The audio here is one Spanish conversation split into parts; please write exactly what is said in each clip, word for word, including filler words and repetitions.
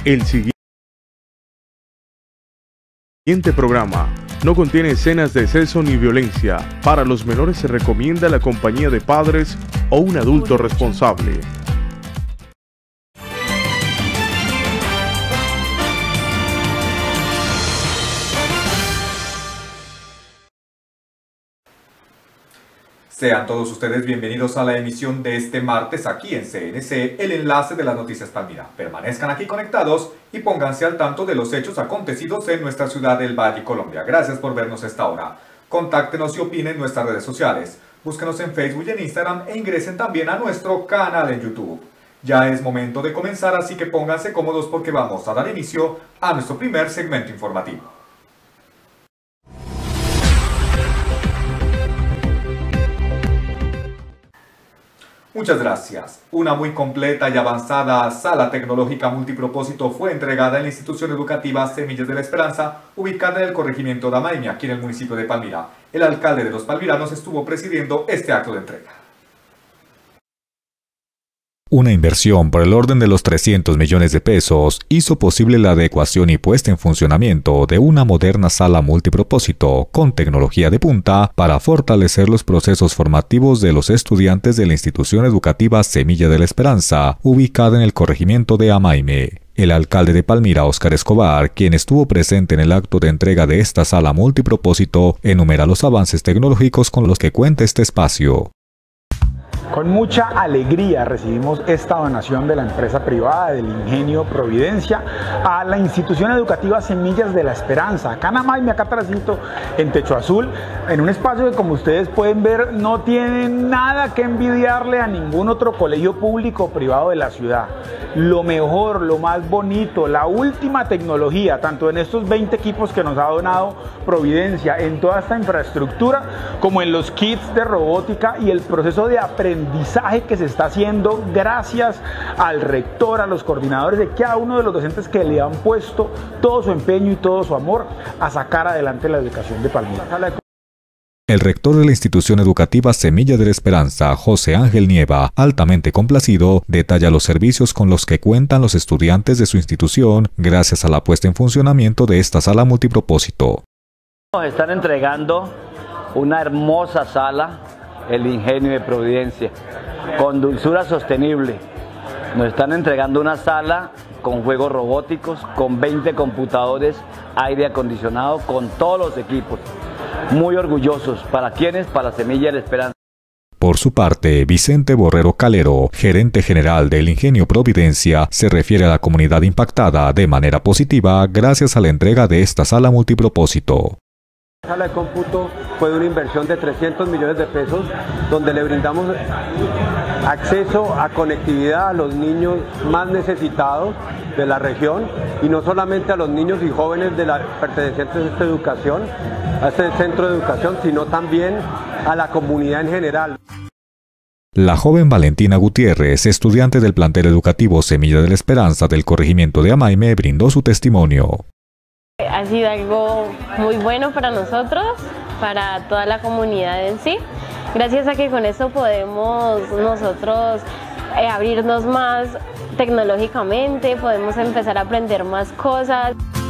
El siguiente programa no contiene escenas de exceso ni violencia. Para los menores se recomienda la compañía de padres o un adulto responsable. Sean todos ustedes bienvenidos a la emisión de este martes aquí en C N C, el enlace de las noticias Palmira. Permanezcan aquí conectados y pónganse al tanto de los hechos acontecidos en nuestra ciudad del Valle, Colombia. Gracias por vernos a esta hora. Contáctenos y opinen en nuestras redes sociales. Búsquenos en Facebook y en Instagram e ingresen también a nuestro canal en YouTube. Ya es momento de comenzar, así que pónganse cómodos porque vamos a dar inicio a nuestro primer segmento informativo. Muchas gracias. Una muy completa y avanzada sala tecnológica multipropósito fue entregada en la institución educativa Semillas de la Esperanza, ubicada en el corregimiento de Amaime, aquí en el municipio de Palmira. El alcalde de los palmiranos estuvo presidiendo este acto de entrega. Una inversión por el orden de los trescientos millones de pesos hizo posible la adecuación y puesta en funcionamiento de una moderna sala multipropósito con tecnología de punta para fortalecer los procesos formativos de los estudiantes de la institución educativa Semilla de la Esperanza, ubicada en el corregimiento de Amaime. El alcalde de Palmira, Óscar Escobar, quien estuvo presente en el acto de entrega de esta sala multipropósito, enumera los avances tecnológicos con los que cuenta este espacio. Con mucha alegría recibimos esta donación de la empresa privada del Ingenio Providencia a la institución educativa Semillas de la Esperanza, acá en Amaime, acá atrásito, en Techo Azul, en un espacio que, como ustedes pueden ver, no tiene nada que envidiarle a ningún otro colegio público o privado de la ciudad. Lo mejor, lo más bonito, la última tecnología, tanto en estos veinte equipos que nos ha donado Providencia, en toda esta infraestructura, como en los kits de robótica y el proceso de aprendizaje aprendizaje que se está haciendo gracias al rector, a los coordinadores de cada uno de los docentes que le han puesto todo su empeño y todo su amor a sacar adelante la educación de Palmira. El rector de la institución educativa Semilla de la Esperanza, José Ángel Nieva, altamente complacido, detalla los servicios con los que cuentan los estudiantes de su institución gracias a la puesta en funcionamiento de esta sala multipropósito. Nos están entregando una hermosa sala, el Ingenio de Providencia, con dulzura sostenible. Nos están entregando una sala con juegos robóticos, con veinte computadores, aire acondicionado, con todos los equipos. Muy orgullosos. ¿Para quiénes? Para Semilla de la Esperanza. Por su parte, Vicente Borrero Calero, gerente general del Ingenio Providencia, se refiere a la comunidad impactada de manera positiva gracias a la entrega de esta sala multipropósito. La sala de cómputo fue de una inversión de trescientos millones de pesos, donde le brindamos acceso a conectividad a los niños más necesitados de la región, y no solamente a los niños y jóvenes de la, pertenecientes a esta educación, a este centro de educación, sino también a la comunidad en general. La joven Valentina Gutiérrez, estudiante del plantel educativo Semilla de la Esperanza del corregimiento de Amaime, brindó su testimonio. Ha sido algo muy bueno para nosotros, para toda la comunidad en sí. Gracias a que con esto podemos nosotros eh, abrirnos más tecnológicamente, podemos empezar a aprender más cosas.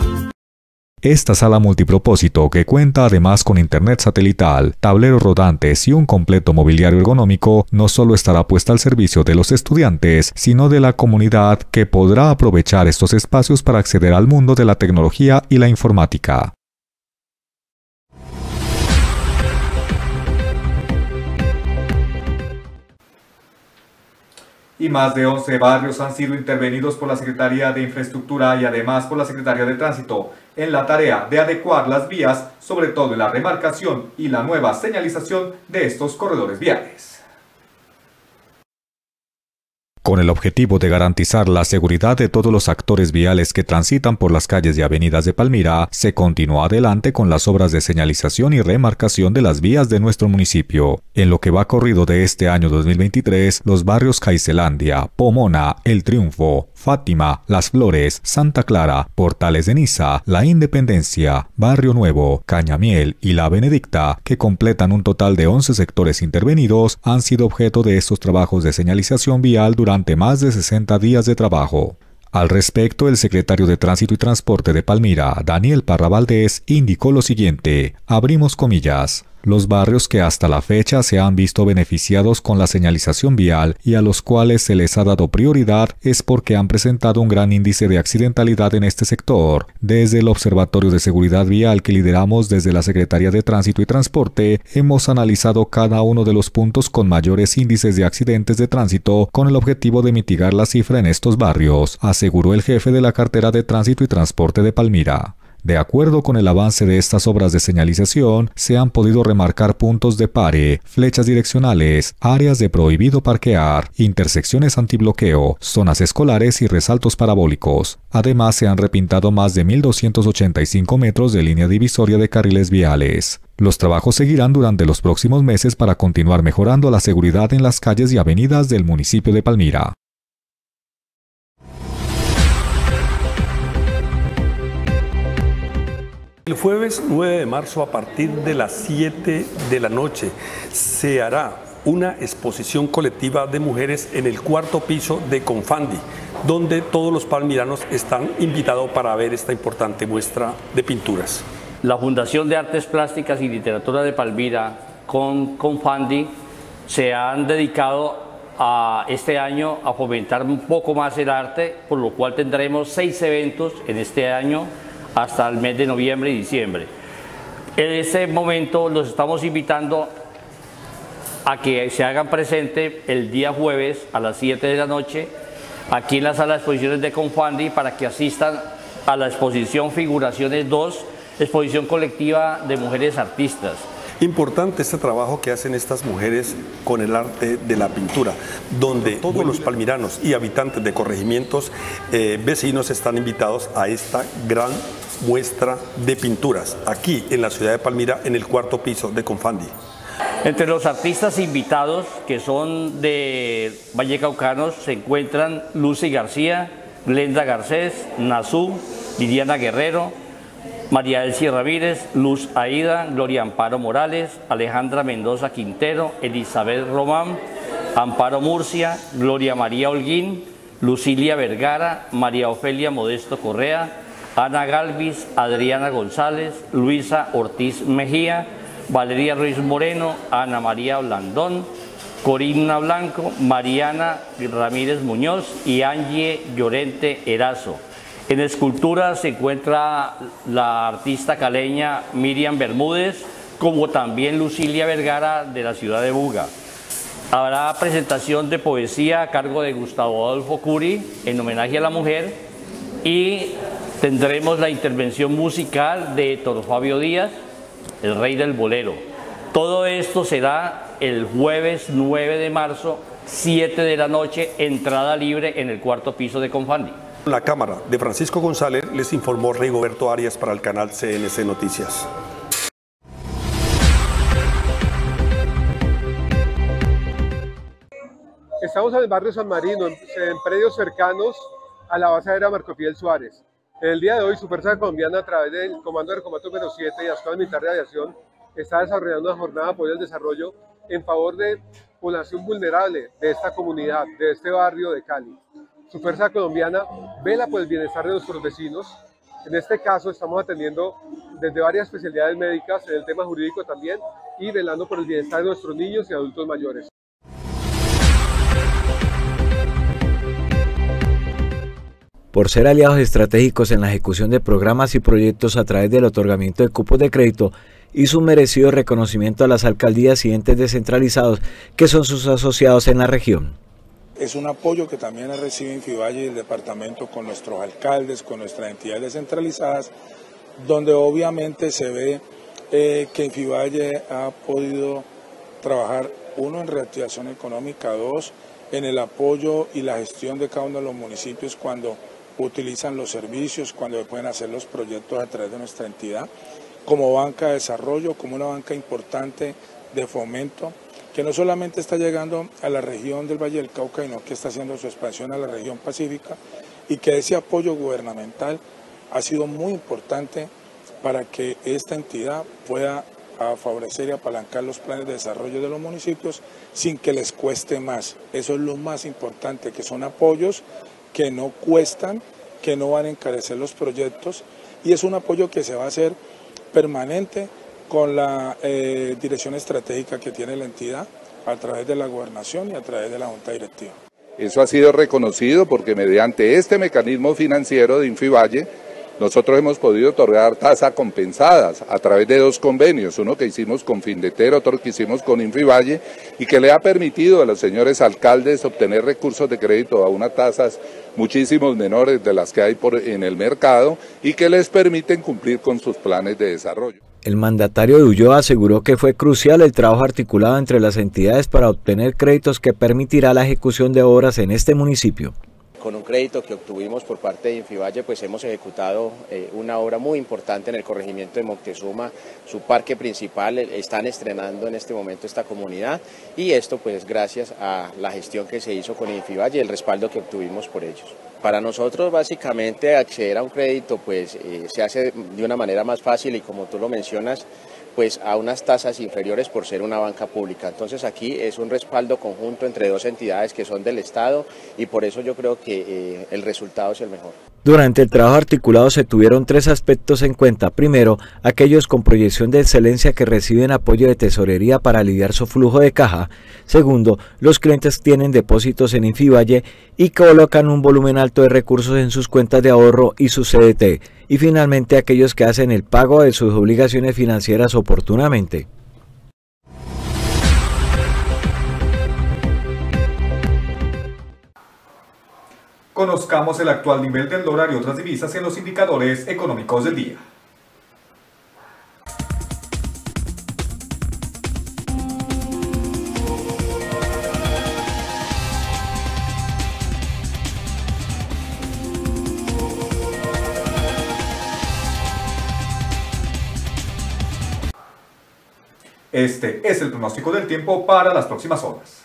Esta sala multipropósito, que cuenta además con internet satelital, tableros rodantes y un completo mobiliario ergonómico, no solo estará puesta al servicio de los estudiantes, sino de la comunidad, que podrá aprovechar estos espacios para acceder al mundo de la tecnología y la informática. Y más de once barrios han sido intervenidos por la Secretaría de Infraestructura y además por la Secretaría de Tránsito en la tarea de adecuar las vías, sobre todo en la remarcación y la nueva señalización de estos corredores viales. Con el objetivo de garantizar la seguridad de todos los actores viales que transitan por las calles y avenidas de Palmira, se continuó adelante con las obras de señalización y remarcación de las vías de nuestro municipio. En lo que va corrido de este año dos mil veintitrés, los barrios Caicelandia, Pomona, El Triunfo, Fátima, Las Flores, Santa Clara, Portales de Niza, La Independencia, Barrio Nuevo, Cañamiel y La Benedicta, que completan un total de once sectores intervenidos, han sido objeto de estos trabajos de señalización vial durante más de sesenta días de trabajo. Al respecto, el secretario de Tránsito y Transporte de Palmira, Daniel Parra Valdés, indicó lo siguiente, abrimos comillas, los barrios que hasta la fecha se han visto beneficiados con la señalización vial y a los cuales se les ha dado prioridad es porque han presentado un gran índice de accidentalidad en este sector. Desde el Observatorio de Seguridad Vial que lideramos desde la Secretaría de Tránsito y Transporte, hemos analizado cada uno de los puntos con mayores índices de accidentes de tránsito con el objetivo de mitigar la cifra en estos barrios, aseguró el jefe de la cartera de Tránsito y Transporte de Palmira. De acuerdo con el avance de estas obras de señalización, se han podido remarcar puntos de pare, flechas direccionales, áreas de prohibido parquear, intersecciones antibloqueo, zonas escolares y resaltos parabólicos. Además, se han repintado más de mil doscientos ochenta y cinco metros de línea divisoria de carriles viales. Los trabajos seguirán durante los próximos meses para continuar mejorando la seguridad en las calles y avenidas del municipio de Palmira. El jueves nueve de marzo a partir de las siete de la noche se hará una exposición colectiva de mujeres en el cuarto piso de Confandi, donde todos los palmiranos están invitados para ver esta importante muestra de pinturas. La Fundación de Artes Plásticas y Literatura de Palmira con Confandi se han dedicado a este año a fomentar un poco más el arte, por lo cual tendremos seis eventos en este año hasta el mes de noviembre y diciembre. En este momento los estamos invitando a que se hagan presente el día jueves a las siete de la noche aquí en la sala de exposiciones de Confandi para que asistan a la exposición Figuraciones dos, exposición colectiva de mujeres artistas. Importante este trabajo que hacen estas mujeres con el arte de la pintura, donde todos los palmiranos y habitantes de corregimientos eh, vecinos están invitados a esta gran muestra de pinturas, aquí en la ciudad de Palmira, en el cuarto piso de Confandi. Entre los artistas invitados, que son de Vallecaucanos, se encuentran Lucy García, Glenda Garcés, Nazú, Liliana Guerrero, María Elsie Ramírez, Luz Aida, Gloria Amparo Morales, Alejandra Mendoza Quintero, Elizabeth Román, Amparo Murcia, Gloria María Holguín, Lucilia Vergara, María Ofelia Modesto Correa, Ana Galvis, Adriana González, Luisa Ortiz Mejía, Valeria Ruiz Moreno, Ana María Blandón, Corina Blanco, Mariana Ramírez Muñoz y Angie Llorente Erazo. En escultura se encuentra la artista caleña Miriam Bermúdez, como también Lucilia Vergara de la ciudad de Buga. Habrá presentación de poesía a cargo de Gustavo Adolfo Curi en homenaje a la mujer y tendremos la intervención musical de Héctor Fabio Díaz, el rey del bolero. Todo esto será el jueves nueve de marzo, siete de la noche, entrada libre en el cuarto piso de Confandi. La cámara de Francisco González les informó Rigoberto Arias para el canal C N C Noticias. Estamos en el barrio San Marino, en, en predios cercanos a la base aérea Marco Fidel Suárez. En el día de hoy, Supersa Colombiana, a través del Comando de Recomando número siete y la Escuela Militar de Aviación, está desarrollando una jornada de apoyo al desarrollo en favor de población vulnerable de esta comunidad, de este barrio de Cali. Supersa Colombiana vela por el bienestar de nuestros vecinos. En este caso estamos atendiendo desde varias especialidades médicas, en el tema jurídico también, y velando por el bienestar de nuestros niños y adultos mayores. Por ser aliados estratégicos en la ejecución de programas y proyectos a través del otorgamiento de cupos de crédito y su merecido reconocimiento a las alcaldías y entes descentralizados que son sus asociados en la región. Es un apoyo que también recibe Infivalle y el departamento con nuestros alcaldes, con nuestras entidades descentralizadas, donde obviamente se ve eh, que Infivalle ha podido trabajar, uno, en reactivación económica, dos, en el apoyo y la gestión de cada uno de los municipios cuando utilizan los servicios, cuando pueden hacer los proyectos a través de nuestra entidad, como banca de desarrollo, como una banca importante de fomento, que no solamente está llegando a la región del Valle del Cauca, sino que está haciendo su expansión a la región pacífica, y que ese apoyo gubernamental ha sido muy importante para que esta entidad pueda favorecer y apalancar los planes de desarrollo de los municipios sin que les cueste más. Eso es lo más importante, que son apoyos que no cuestan que no van a encarecer los proyectos, y es un apoyo que se va a hacer permanente con la eh, dirección estratégica que tiene la entidad a través de la gobernación y a través de la junta directiva. Eso ha sido reconocido porque mediante este mecanismo financiero de Infivalle nosotros hemos podido otorgar tasas compensadas a través de dos convenios, uno que hicimos con Findeter, otro que hicimos con Infivalle, y que le ha permitido a los señores alcaldes obtener recursos de crédito a unas tasas muchísimos menores de las que hay por, en el mercado, y que les permiten cumplir con sus planes de desarrollo. El mandatario de Ulloa aseguró que fue crucial el trabajo articulado entre las entidades para obtener créditos que permitirá la ejecución de obras en este municipio. Con un crédito que obtuvimos por parte de Infivalle, pues hemos ejecutado eh, una obra muy importante en el corregimiento de Moctezuma, su parque principal. Están estrenando en este momento esta comunidad, y esto pues gracias a la gestión que se hizo con Infivalle y el respaldo que obtuvimos por ellos. Para nosotros básicamente acceder a un crédito pues eh, se hace de una manera más fácil y, como tú lo mencionas, pues a unas tasas inferiores por ser una banca pública. Entonces aquí es un respaldo conjunto entre dos entidades que son del Estado, y por eso yo creo que eh, el resultado es el mejor. Durante el trabajo articulado se tuvieron tres aspectos en cuenta. Primero, aquellos con proyección de excelencia que reciben apoyo de tesorería para aliviar su flujo de caja. Segundo, los clientes tienen depósitos en Infivalle y colocan un volumen alto de recursos en sus cuentas de ahorro y su C D T. Y finalmente, aquellos que hacen el pago de sus obligaciones financieras oportunamente. Conozcamos el actual nivel del dólar y otras divisas en los indicadores económicos del día. Este es el pronóstico del tiempo para las próximas horas.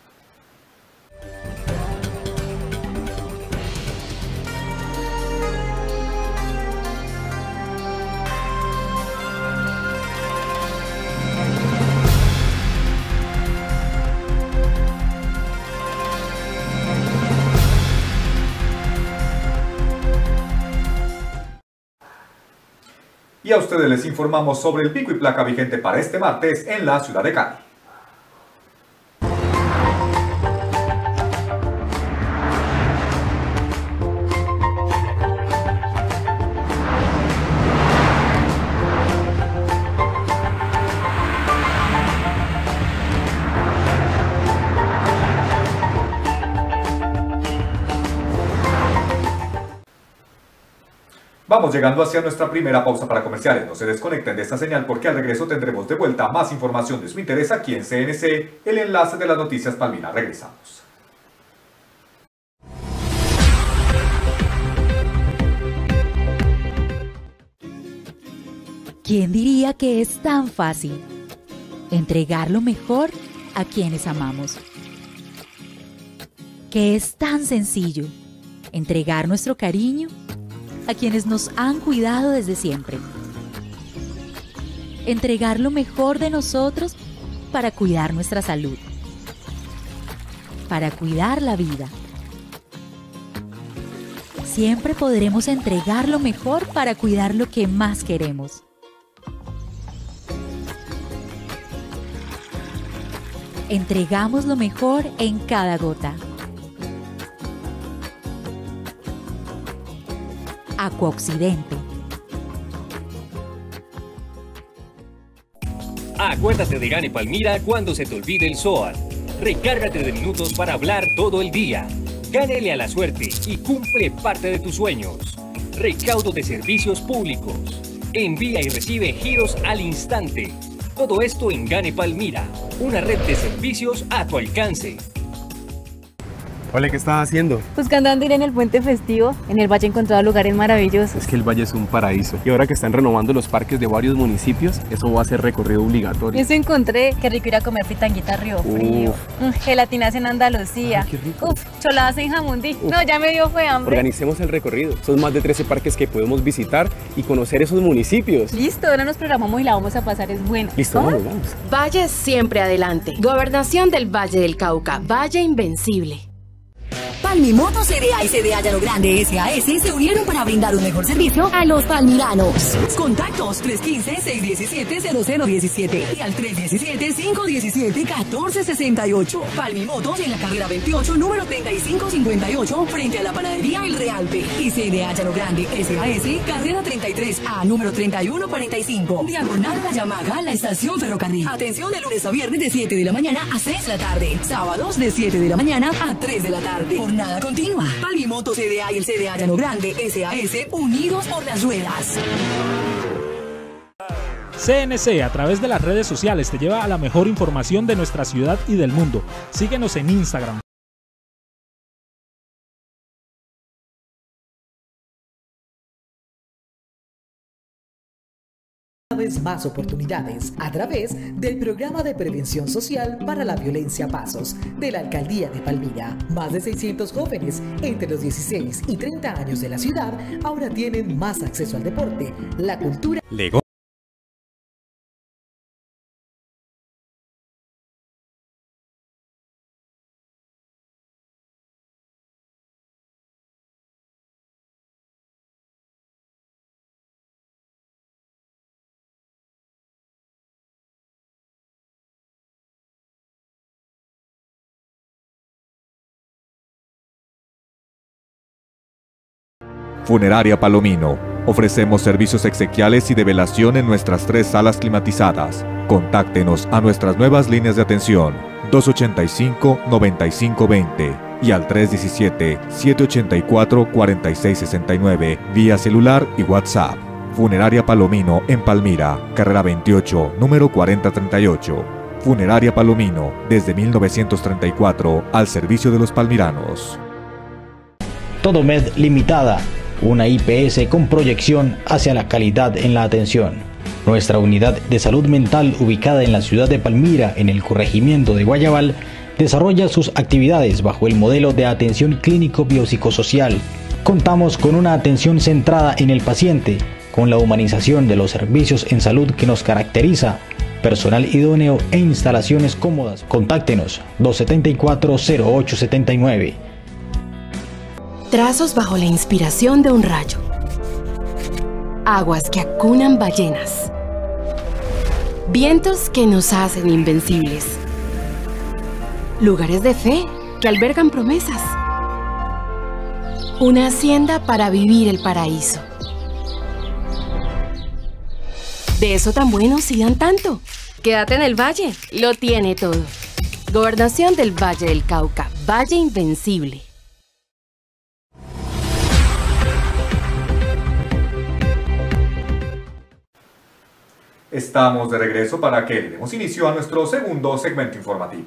Y a ustedes les informamos sobre el pico y placa vigente para este martes en la ciudad de Cali. Vamos llegando hacia nuestra primera pausa para comerciales. No se desconecten de esta señal, porque al regreso tendremos de vuelta más información de su interés aquí en C N C, el enlace de las noticias Palmira. Regresamos. ¿Quién diría que es tan fácil entregar lo mejor a quienes amamos? Que es tan sencillo entregar nuestro cariño a quienes nos han cuidado desde siempre. Entregar lo mejor de nosotros para cuidar nuestra salud, para cuidar la vida. Siempre podremos entregar lo mejor para cuidar lo que más queremos. Entregamos lo mejor en cada gota. Acuaoccidente. Acuérdate de Gane Palmira cuando se te olvide el S O A T. Recárgate de minutos para hablar todo el día. Gánele a la suerte y cumple parte de tus sueños. Recaudo de servicios públicos. Envía y recibe giros al instante. Todo esto en Gane Palmira, una red de servicios a tu alcance. Hola, ¿qué estás haciendo? Buscando dónde ir en el puente festivo. En el valle he encontrado lugares maravillosos. Es que el valle es un paraíso. Y ahora que están renovando los parques de varios municipios, eso va a ser recorrido obligatorio. Eso encontré. Qué rico ir a comer fritanguita a Río Frío. Mm, gelatinas en Andalucía. Ay, qué rico. Uf, choladas en Jamundí. Uf. No, ya me dio fue hambre. Organicemos el recorrido. Son más de trece parques que podemos visitar y conocer esos municipios. Listo, ahora nos programamos y la vamos a pasar, es bueno. Listo, vamos, vamos. Valle siempre adelante. Gobernación del Valle del Cauca. Valle invencible. Palmimoto C D A y C D A Llano Grande S A S se unieron para brindar un mejor servicio a los palmiranos. Contactos tres uno cinco, seis uno siete, cero cero uno siete y al tres uno siete, cinco uno siete, uno cuatro seis ocho. Palmimotos en la carrera veintiocho, número treinta y cinco cincuenta y ocho, frente a la panadería El Realpe. Y C D A Llano Grande S A S, carrera treinta y tres A, número treinta y uno cuarenta y cinco. Diagonal La Yamaga, la estación ferrocarril. Atención de lunes a viernes de siete de la mañana a seis de la tarde. Sábados de siete de la mañana a tres de la tarde. Jornada continua. Palmimoto C D A y el C D A Llano Grande S A S, unidos por las ruedas. C N C a través de las redes sociales te lleva a la mejor información de nuestra ciudad y del mundo. Síguenos en Instagram. Cada vez más oportunidades a través del Programa de Prevención Social para la Violencia Pasos de la Alcaldía de Palmira. Más de seiscientos jóvenes entre los dieciséis y treinta años de la ciudad ahora tienen más acceso al deporte, la cultura. Lego. Funeraria Palomino. Ofrecemos servicios exequiales y de velación en nuestras tres salas climatizadas. Contáctenos a nuestras nuevas líneas de atención dos ochenta y cinco, noventa y cinco veinte y al tres diecisiete, siete ochenta y cuatro, cuarenta y seis sesenta y nueve vía celular y WhatsApp. Funeraria Palomino en Palmira, carrera veintiocho, número cuarenta treinta y ocho. Funeraria Palomino, desde mil novecientos treinta y cuatro, al servicio de los palmiranos. Todomed Limitada, una I P S con proyección hacia la calidad en la atención. Nuestra unidad de salud mental, ubicada en la ciudad de Palmira, en el corregimiento de Guayabal, desarrolla sus actividades bajo el modelo de atención clínico biopsicosocial. Contamos con una atención centrada en el paciente, con la humanización de los servicios en salud que nos caracteriza, personal idóneo e instalaciones cómodas. Contáctenos dos setenta y cuatro, cero ocho setenta y nueve. Trazos bajo la inspiración de un rayo. Aguas que acunan ballenas. Vientos que nos hacen invencibles. Lugares de fe que albergan promesas. Una hacienda para vivir el paraíso. De eso tan bueno si dan tanto. Quédate en el valle, lo tiene todo. Gobernación del Valle del Cauca, Valle Invencible. Estamos de regreso para que le demos inicio a nuestro segundo segmento informativo.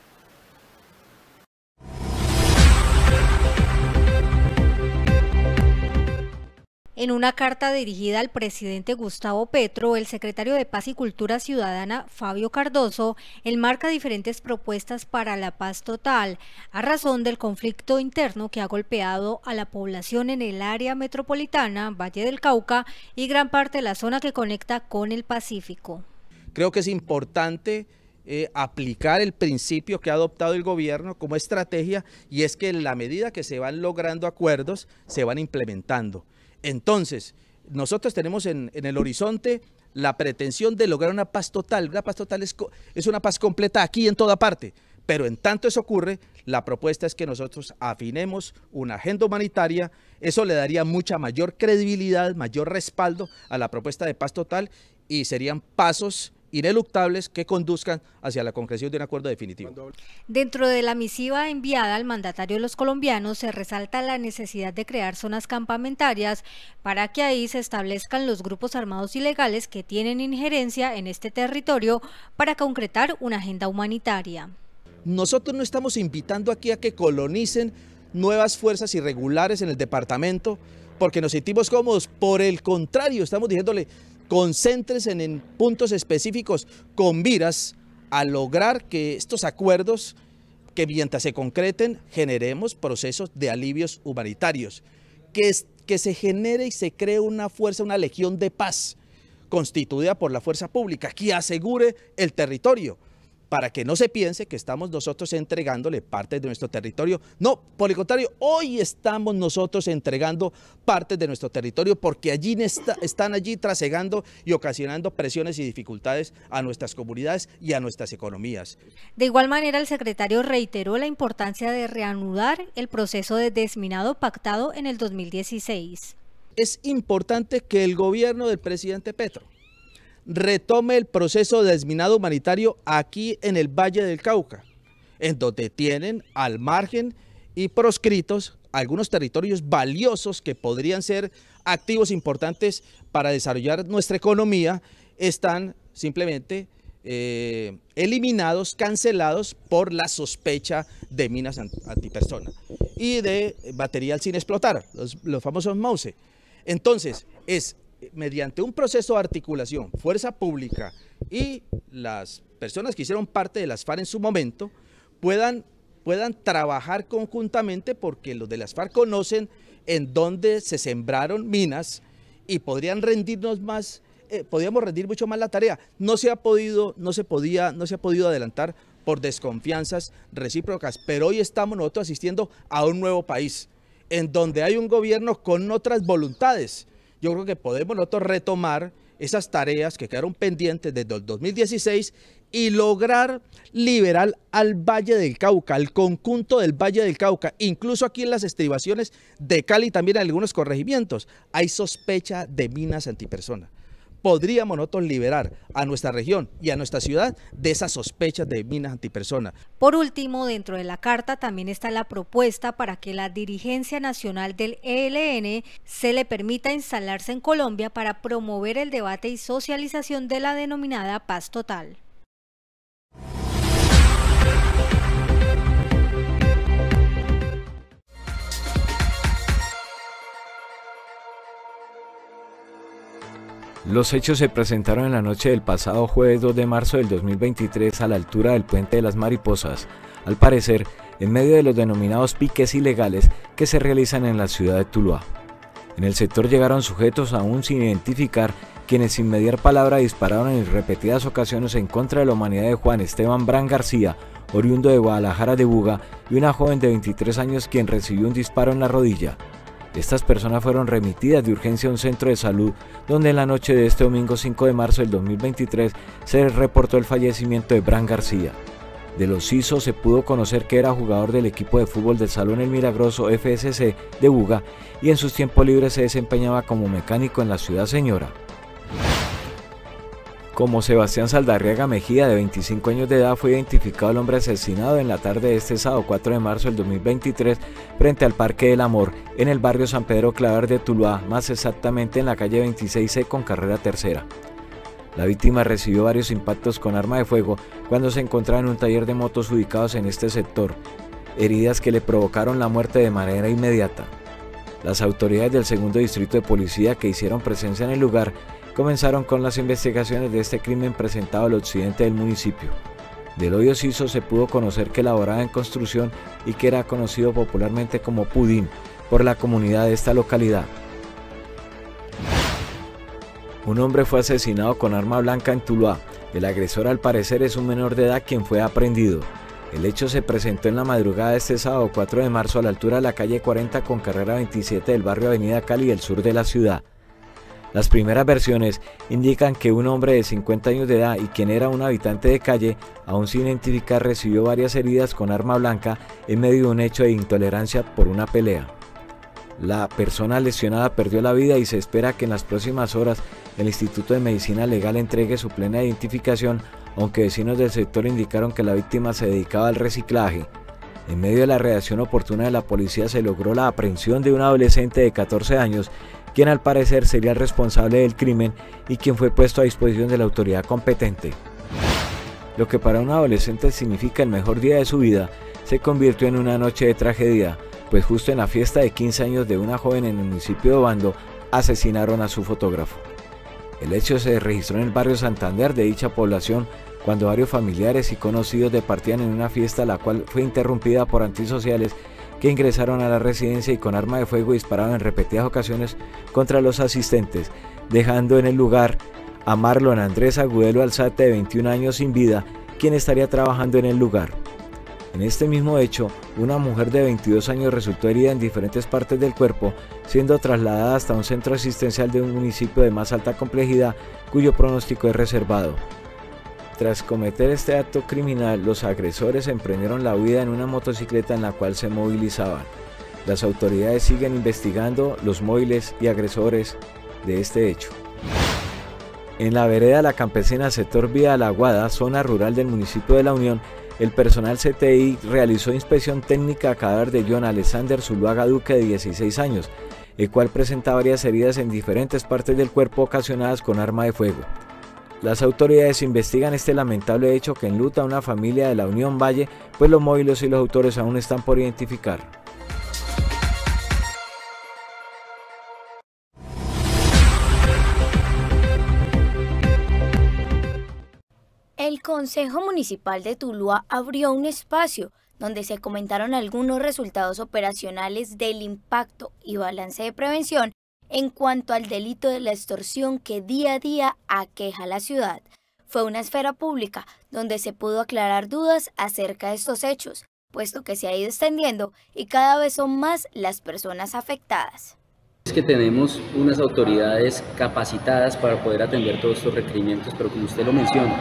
En una carta dirigida al presidente Gustavo Petro, el secretario de Paz y Cultura Ciudadana, Fabio Cardoso, enmarca diferentes propuestas para la paz total, a razón del conflicto interno que ha golpeado a la población en el área metropolitana, Valle del Cauca y gran parte de la zona que conecta con el Pacífico. Creo que es importante eh, aplicar el principio que ha adoptado el gobierno como estrategia, y es que en la medida que se van logrando acuerdos, se van implementando. Entonces, nosotros tenemos en, en el horizonte la pretensión de lograr una paz total. Una paz total es, es una paz completa aquí en toda parte, pero en tanto eso ocurre, la propuesta es que nosotros afinemos una agenda humanitaria. Eso le daría mucha mayor credibilidad, mayor respaldo a la propuesta de paz total, y serían pasos ineluctables que conduzcan hacia la concreción de un acuerdo definitivo. Dentro de la misiva enviada al mandatario de los colombianos se resalta la necesidad de crear zonas campamentarias para que ahí se establezcan los grupos armados ilegales que tienen injerencia en este territorio para concretar una agenda humanitaria. Nosotros no estamos invitando aquí a que colonicen nuevas fuerzas irregulares en el departamento porque nos sentimos cómodos. Por el contrario, estamos diciéndole: concéntrense en puntos específicos con miras a lograr que estos acuerdos, que mientras se concreten, generemos procesos de alivios humanitarios, que, es, que se genere y se cree una fuerza, una legión de paz, constituida por la fuerza pública, que asegure el territorio. para que no se piense que estamos nosotros entregándole partes de nuestro territorio. No, por el contrario, hoy estamos nosotros entregando partes de nuestro territorio porque allí está, están allí trasegando y ocasionando presiones y dificultades a nuestras comunidades y a nuestras economías. De igual manera, el secretario reiteró la importancia de reanudar el proceso de desminado pactado en el dos mil dieciséis. Es importante que el gobierno del presidente Petro retome el proceso de desminado humanitario aquí en el Valle del Cauca, en donde tienen al margen y proscritos algunos territorios valiosos que podrían ser activos importantes para desarrollar nuestra economía, están simplemente eh, eliminados, cancelados por la sospecha de minas antipersona y de material sin explotar, los, los famosos MAUSE. Entonces, es mediante un proceso de articulación, fuerza pública y las personas que hicieron parte de las FARC en su momento puedan, puedan trabajar conjuntamente, porque los de las FARC conocen en dónde se sembraron minas y podrían rendirnos más, eh, podríamos rendir mucho más la tarea. No se ha podido, no se podía, no se ha podido adelantar por desconfianzas recíprocas, pero hoy estamos nosotros asistiendo a un nuevo país, en donde hay un gobierno con otras voluntades. Yo creo que podemos nosotros retomar esas tareas que quedaron pendientes desde el dos mil dieciséis y lograr liberar al Valle del Cauca, al conjunto del Valle del Cauca. Incluso aquí en las estribaciones de Cali, también en algunos corregimientos, hay sospecha de minas antipersona. Podríamos nosotros liberar a nuestra región y a nuestra ciudad de esas sospechas de minas antipersona. Por último, dentro de la carta también está la propuesta para que la dirigencia nacional del E L N se le permita instalarse en Colombia para promover el debate y socialización de la denominada paz total. Los hechos se presentaron en la noche del pasado jueves dos de marzo del dos mil veintitrés a la altura del Puente de las Mariposas, al parecer en medio de los denominados piques ilegales que se realizan en la ciudad de Tuluá. En el sector llegaron sujetos aún sin identificar, quienes sin mediar palabra dispararon en repetidas ocasiones en contra de la humanidad de Juan Esteban Bran García, oriundo de Guadalajara de Buga, y una joven de veintitrés años quien recibió un disparo en la rodilla. Estas personas fueron remitidas de urgencia a un centro de salud, donde en la noche de este domingo cinco de marzo del dos mil veintitrés se reportó el fallecimiento de Bran García. De los C I S O se pudo conocer que era jugador del equipo de fútbol del Salón El Milagroso F S C de Buga y en sus tiempos libres se desempeñaba como mecánico en la ciudad señora. Como Sebastián Saldarriaga Mejía, de veinticinco años de edad, fue identificado el hombre asesinado en la tarde de este sábado cuatro de marzo del dos mil veintitrés frente al Parque del Amor, en el barrio San Pedro Claver de Tuluá, más exactamente en la calle veintiséis C con carrera tercera. La víctima recibió varios impactos con arma de fuego cuando se encontraba en un taller de motos ubicados en este sector, heridas que le provocaron la muerte de manera inmediata. Las autoridades del segundo distrito de policía que hicieron presencia en el lugar comenzaron con las investigaciones de este crimen presentado al occidente del municipio. Del hoyo C I S O se pudo conocer que laboraba en construcción y que era conocido popularmente como Pudín por la comunidad de esta localidad. Un hombre fue asesinado con arma blanca en Tuluá. El agresor al parecer es un menor de edad quien fue aprehendido. El hecho se presentó en la madrugada de este sábado cuatro de marzo a la altura de la calle cuarenta con carrera veintisiete del barrio Avenida Cali del sur de la ciudad. Las primeras versiones indican que un hombre de cincuenta años de edad y quien era un habitante de calle, aún sin identificar, recibió varias heridas con arma blanca en medio de un hecho de intolerancia por una pelea. La persona lesionada perdió la vida y se espera que en las próximas horas el Instituto de Medicina Legal entregue su plena identificación, aunque vecinos del sector indicaron que la víctima se dedicaba al reciclaje. En medio de la reacción oportuna de la policía se logró la aprehensión de un adolescente de catorce años, quien al parecer sería el responsable del crimen y quien fue puesto a disposición de la autoridad competente. Lo que para un adolescente significa el mejor día de su vida, se convirtió en una noche de tragedia, pues justo en la fiesta de quince años de una joven en el municipio de Obando, asesinaron a su fotógrafo. El hecho se registró en el barrio Santander de dicha población, cuando varios familiares y conocidos departían en una fiesta la cual fue interrumpida por antisociales que ingresaron a la residencia y con arma de fuego dispararon en repetidas ocasiones contra los asistentes, dejando en el lugar a Marlon Andrés Agudelo Alzate, de veintiún años, sin vida, quien estaría trabajando en el lugar. En este mismo hecho, una mujer de veintidós años resultó herida en diferentes partes del cuerpo, siendo trasladada hasta un centro asistencial de un municipio de más alta complejidad, cuyo pronóstico es reservado. Tras cometer este acto criminal, los agresores emprendieron la huida en una motocicleta en la cual se movilizaban. Las autoridades siguen investigando los móviles y agresores de este hecho. En la vereda La Campesina, sector Vía La Aguada, zona rural del municipio de La Unión, el personal C T I realizó inspección técnica al cadáver de John Alexander Zuluaga Duque, de dieciséis años, el cual presenta varias heridas en diferentes partes del cuerpo ocasionadas con arma de fuego. Las autoridades investigan este lamentable hecho que enluta a una familia de La Unión Valle, pues los móviles y los autores aún están por identificar. El Consejo Municipal de Tuluá abrió un espacio donde se comentaron algunos resultados operacionales del impacto y balance de prevención en cuanto al delito de la extorsión que día a día aqueja a la ciudad. Fue una esfera pública donde se pudo aclarar dudas acerca de estos hechos, puesto que se ha ido extendiendo y cada vez son más las personas afectadas. Es que tenemos unas autoridades capacitadas para poder atender todos estos requerimientos, pero como usted lo menciona,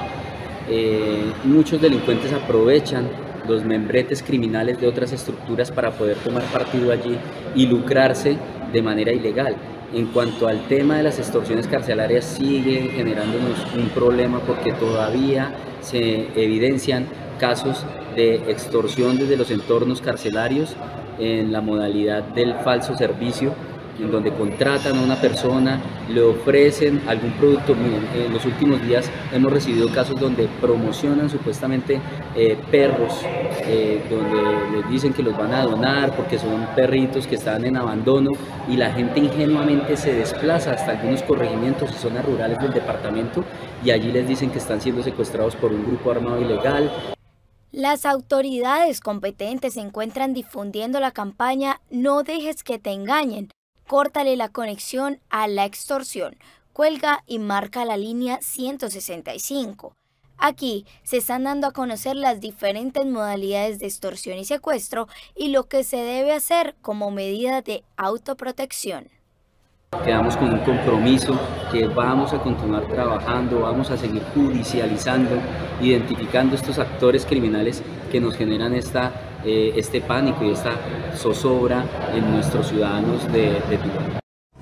eh, muchos delincuentes aprovechan los membretes criminales de otras estructuras para poder tomar partido allí y lucrarse de manera ilegal. En cuanto al tema de las extorsiones carcelarias, sigue generándonos un problema porque todavía se evidencian casos de extorsión desde los entornos carcelarios en la modalidad del falso servicio, en donde contratan a una persona, le ofrecen algún producto. Miren, en los últimos días hemos recibido casos donde promocionan supuestamente eh, perros, eh, donde les dicen que los van a donar porque son perritos que están en abandono, y la gente ingenuamente se desplaza hasta algunos corregimientos y zonas rurales del departamento y allí les dicen que están siendo secuestrados por un grupo armado ilegal. Las autoridades competentes se encuentran difundiendo la campaña No dejes que te engañen. Córtale la conexión a la extorsión, cuelga y marca la línea ciento sesenta y cinco. Aquí se están dando a conocer las diferentes modalidades de extorsión y secuestro y lo que se debe hacer como medida de autoprotección. Quedamos con un compromiso que vamos a continuar trabajando, vamos a seguir judicializando, identificando estos actores criminales que nos generan esta, eh, este pánico y esta zozobra en nuestros ciudadanos de, de Tuluá.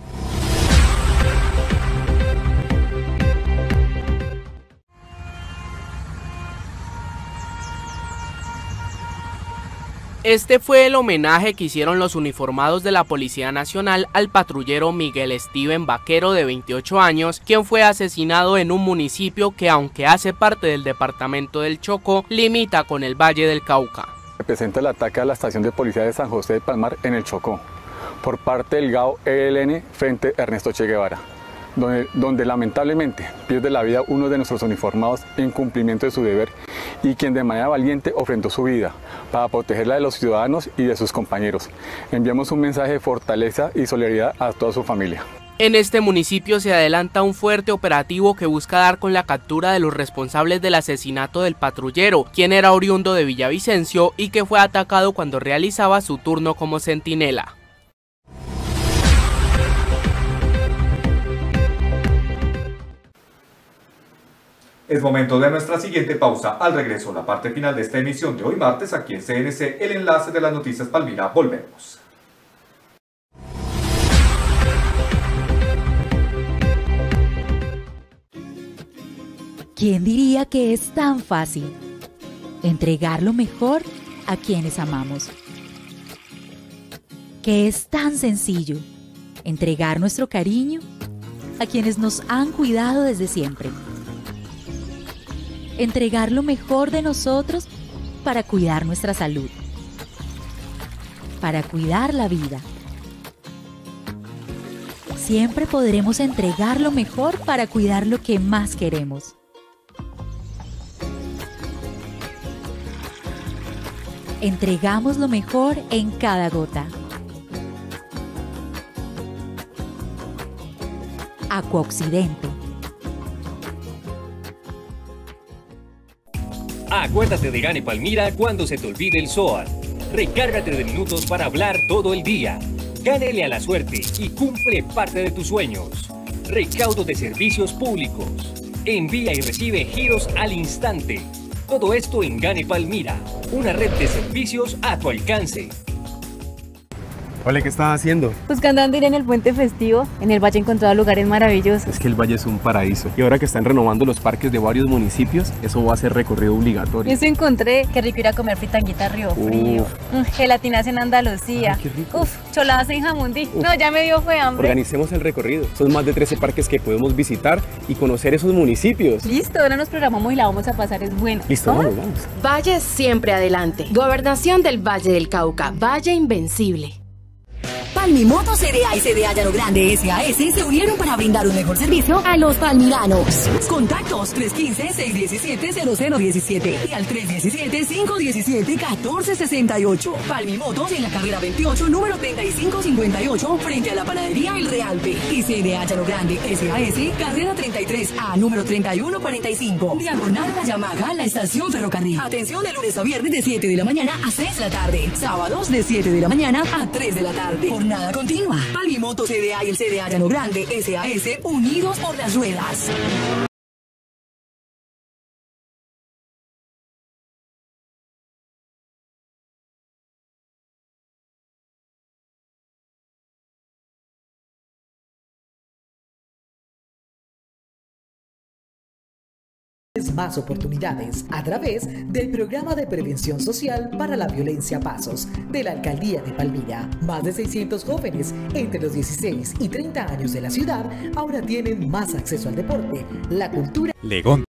Este fue el homenaje que hicieron los uniformados de la Policía Nacional al patrullero Miguel Steven Vaquero, de veintiocho años, quien fue asesinado en un municipio que, aunque hace parte del departamento del Chocó, limita con el Valle del Cauca. Representa el ataque a la estación de policía de San José de Palmar en el Chocó, por parte del G A O E L N frente a Ernesto Che Guevara, donde, donde lamentablemente pierde la vida uno de nuestros uniformados en cumplimiento de su deber y quien de manera valiente ofrendó su vida para protegerla de los ciudadanos y de sus compañeros. Enviamos un mensaje de fortaleza y solidaridad a toda su familia. En este municipio se adelanta un fuerte operativo que busca dar con la captura de los responsables del asesinato del patrullero, quien era oriundo de Villavicencio y que fue atacado cuando realizaba su turno como centinela. Es momento de nuestra siguiente pausa. Al regreso, la parte final de esta emisión de hoy martes aquí en C N C, el enlace de las noticias Palmira. Volvemos. ¿Quién diría que es tan fácil entregar lo mejor a quienes amamos? Que es tan sencillo entregar nuestro cariño a quienes nos han cuidado desde siempre. Entregar lo mejor de nosotros para cuidar nuestra salud, para cuidar la vida. Siempre podremos entregar lo mejor para cuidar lo que más queremos. Entregamos lo mejor en cada gota. Acuaoccidente. Acuérdate de Gane Palmira cuando se te olvide el S O A T. Recárgate de minutos para hablar todo el día. Gánele a la suerte y cumple parte de tus sueños. Recaudo de servicios públicos. Envía y recibe giros al instante. Todo esto en Gane Palmira, una red de servicios a tu alcance. Hola, ¿qué estás haciendo? Buscando dónde ir en el puente festivo. En el valle he encontrado lugares maravillosos. Es que el valle es un paraíso. Y ahora que están renovando los parques de varios municipios, eso va a ser recorrido obligatorio. Eso encontré. Qué rico ir a comer fritanguita Río Frío. Mm, gelatinas en Andalucía. Ay, qué rico. Uf, choladas en Jamundí. Uf. No, ya me dio fue hambre. Organicemos el recorrido. Son más de trece parques que podemos visitar y conocer esos municipios. Listo, ahora nos programamos y la vamos a pasar, es bueno. Listo, vamos, vamos. Valle siempre adelante. Gobernación del Valle del Cauca. Valle Invencible. Palmimoto C D A y C D A Llano Grande S A S se unieron para brindar un mejor servicio a los palmiranos. Contactos tres uno cinco, seis uno siete, cero cero uno siete y al tres uno siete, cinco uno siete, uno cuatro seis ocho. Palmimotos en la carrera veintiocho, número treinta y cinco cincuenta y ocho, frente a la panadería El Realpe. Y C D A Llano Grande S A S, carrera treinta y tres A, número treinta y uno cuarenta y cinco. Diagonal La Yamaga, la estación ferrocarril. Atención de lunes a viernes de siete de la mañana a seis de la tarde. Sábados de siete de la mañana a tres de la tarde. Jornada continua. Palmimoto C D A y el C D A Llano Grande S A S unidos por las ruedas. Más oportunidades a través del Programa de Prevención Social para la Violencia Pasos de la Alcaldía de Palmira. Más de seiscientos jóvenes entre los dieciséis y treinta años de la ciudad ahora tienen más acceso al deporte, la cultura. Legón.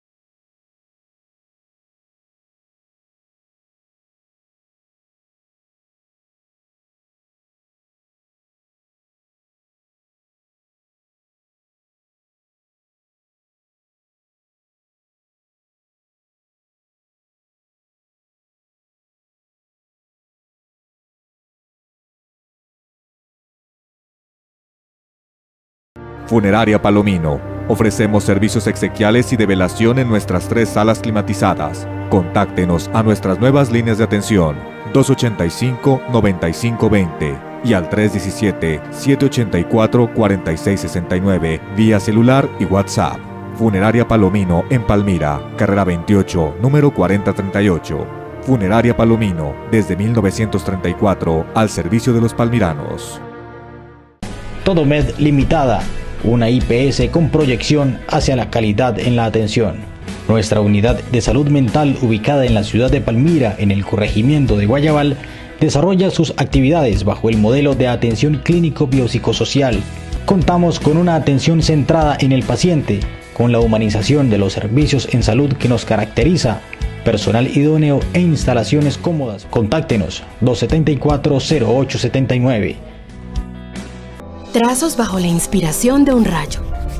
Funeraria Palomino. Ofrecemos servicios exequiales y de velación en nuestras tres salas climatizadas. Contáctenos a nuestras nuevas líneas de atención dos ochenta y cinco, noventa y cinco veinte y al tres diecisiete, siete ochenta y cuatro, cuarenta y seis sesenta y nueve vía celular y WhatsApp. Funeraria Palomino en Palmira, carrera veintiocho, número cuarenta treinta y ocho. Funeraria Palomino, desde mil novecientos treinta y cuatro, al servicio de los palmiranos. Todo Med Limitada, una I P S con proyección hacia la calidad en la atención. Nuestra unidad de salud mental, ubicada en la ciudad de Palmira, en el corregimiento de Guayabal, desarrolla sus actividades bajo el modelo de atención clínico-biopsicosocial. Contamos con una atención centrada en el paciente, con la humanización de los servicios en salud que nos caracteriza, personal idóneo e instalaciones cómodas. Contáctenos dos siete cuatro, cero ocho siete nueve. Trazos bajo la inspiración de un rayo.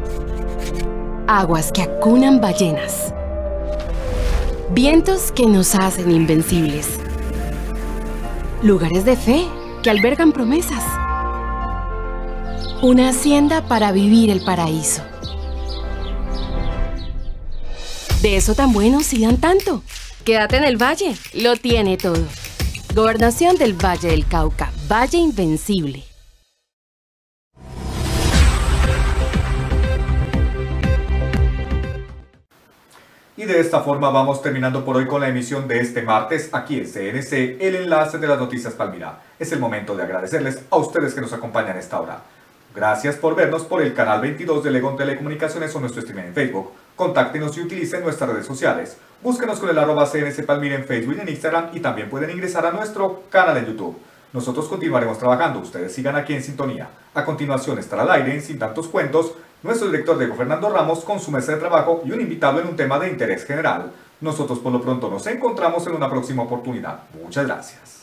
Aguas que acunan ballenas. Vientos que nos hacen invencibles. Lugares de fe que albergan promesas. Una hacienda para vivir el paraíso. De eso tan bueno si dan tanto. Quédate en el valle, lo tiene todo. Gobernación del Valle del Cauca, Valle Invencible. Y de esta forma vamos terminando por hoy con la emisión de este martes aquí en C N C, el enlace de las noticias Palmira. Es el momento de agradecerles a ustedes que nos acompañan a esta hora. Gracias por vernos por el canal veintidós de Legón Telecomunicaciones o nuestro streaming en Facebook. Contáctenos y utilicen nuestras redes sociales. Búsquenos con el arroba C N C Palmira en Facebook y en Instagram y también pueden ingresar a nuestro canal en YouTube. Nosotros continuaremos trabajando, ustedes sigan aquí en sintonía. A continuación estará al aire en Sin Tantos Cuentos nuestro director Diego Fernando Ramos con su mesa de trabajo y un invitado en un tema de interés general. Nosotros por lo pronto nos encontramos en una próxima oportunidad. Muchas gracias.